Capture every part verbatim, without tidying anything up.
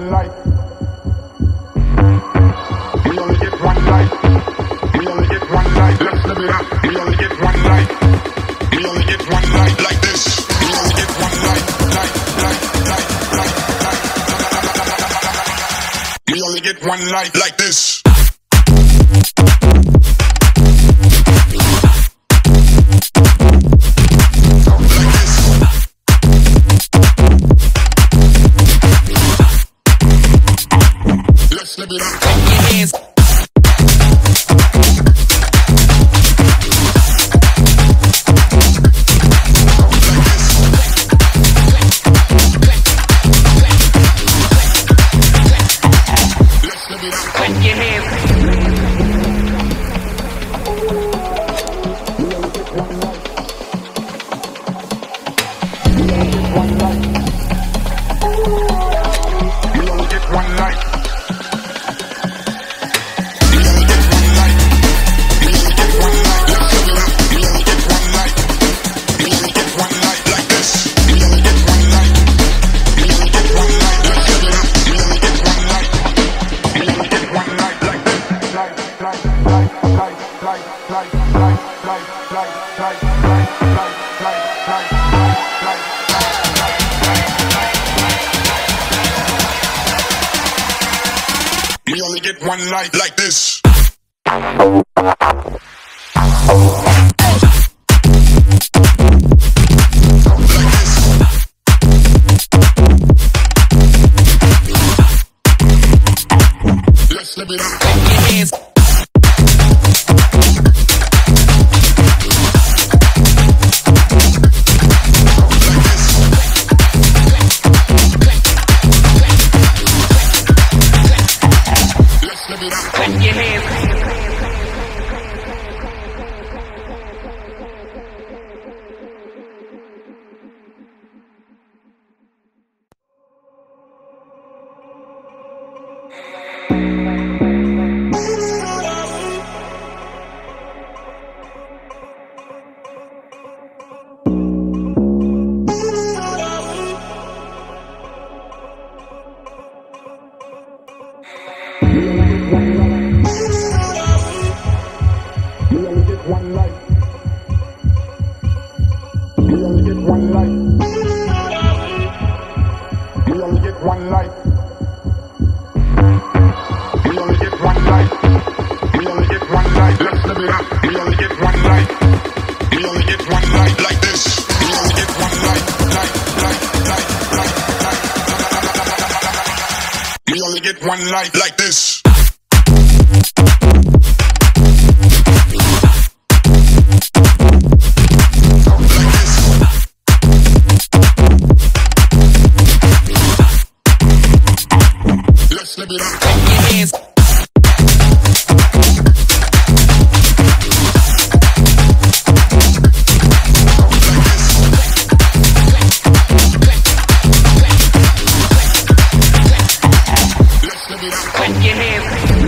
one life. We only get one life. We only get one life. Let's live it up. We only get one life. We only get one life like this. We only get one life. Life, life, life, life, life. We only get one life like this. Slip it up. Clap your hands. Clap your hands. We only get one life. We only get one life like this. Let's live it up. Clap your hands. Clap your hands. We only get one life. We only get one life. We only get one life. We only get one life. We only get one life. Let's live it up. We only get one life. We only get one life like this. We only get one life. Life, life, life, life, life. We only get one life like this. Slip it up. Clap your hands. Clap your hands.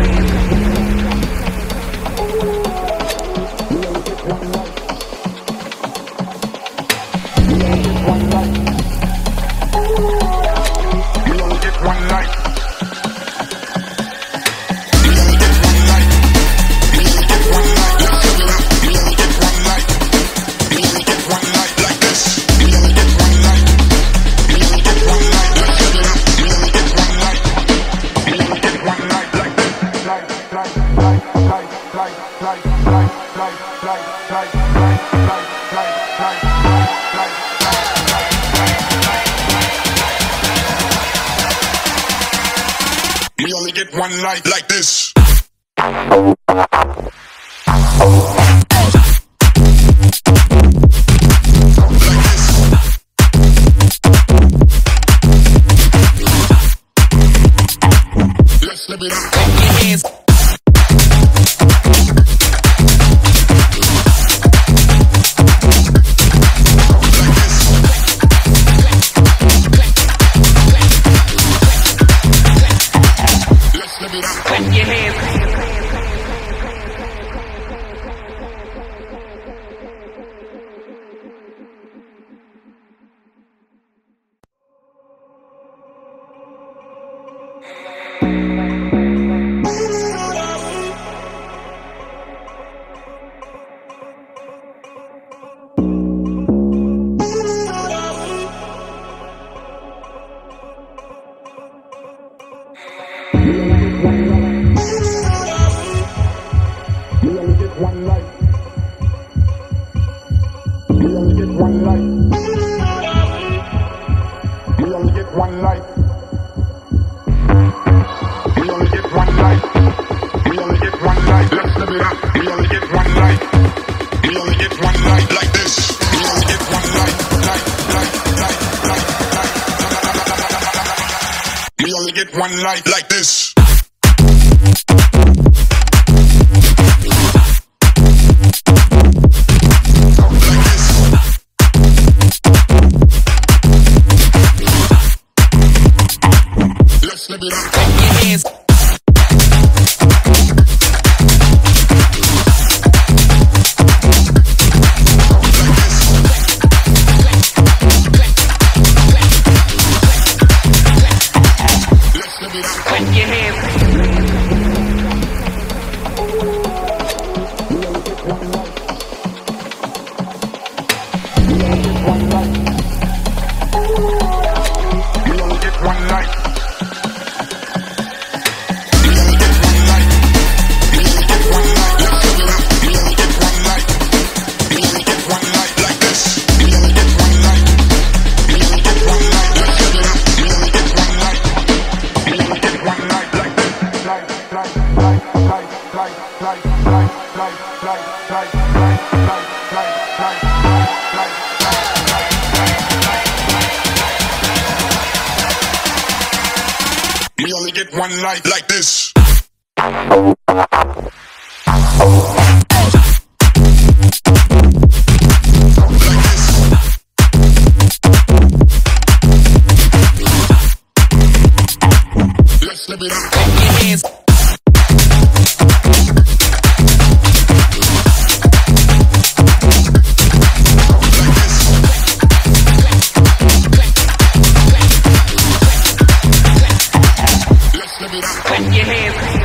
We only get one life. We only get one life. We only get one life like this. Let's live it up. Clap your hands. Clap your hands. We only get one life. We only get one life. We only get one life. Let's live it up. We only get one life. We only get one life like this. We only get one life. Life, life, life, life, life. We only get one life like this. Slip it up. Clap your hands. Clap your hands. We only get one life like this. Let's live it up. Clap your hands. Clap your hands.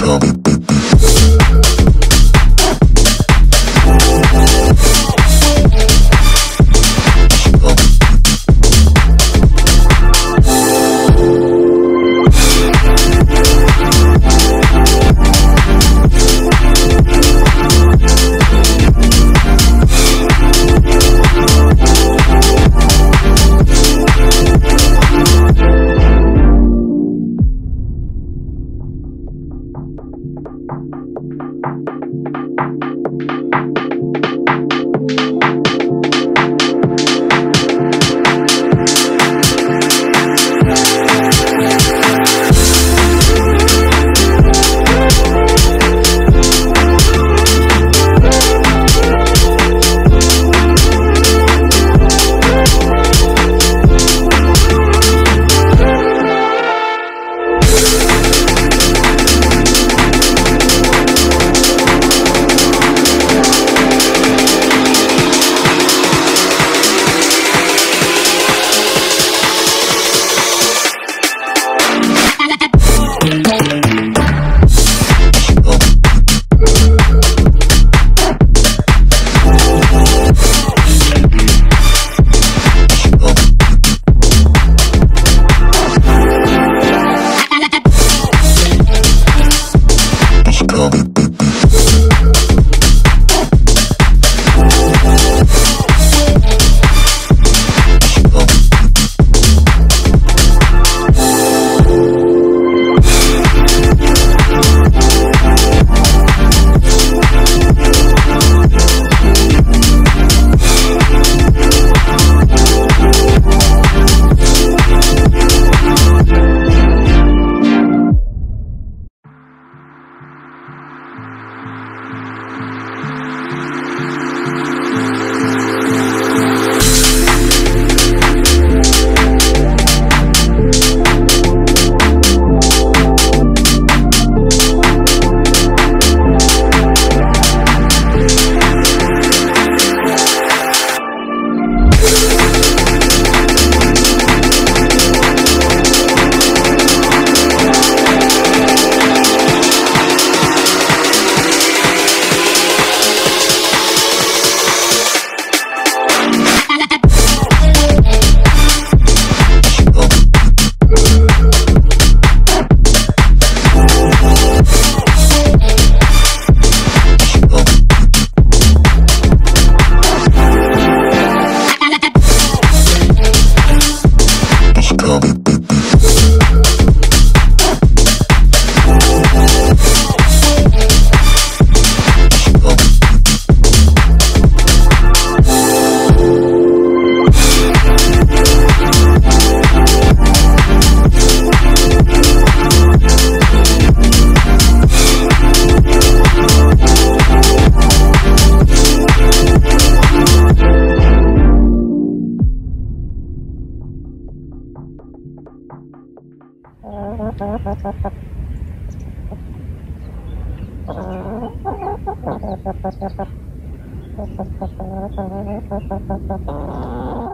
Thank you.